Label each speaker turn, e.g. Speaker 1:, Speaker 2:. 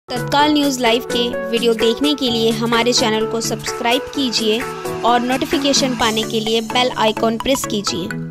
Speaker 1: तत्काल news live के video देखने के लिए हमारे चैनल को सब्सक्राइब कीजिए और नोटिफिकेशन पाने के लिए बेल आइकॉन प्रेस कीजिए।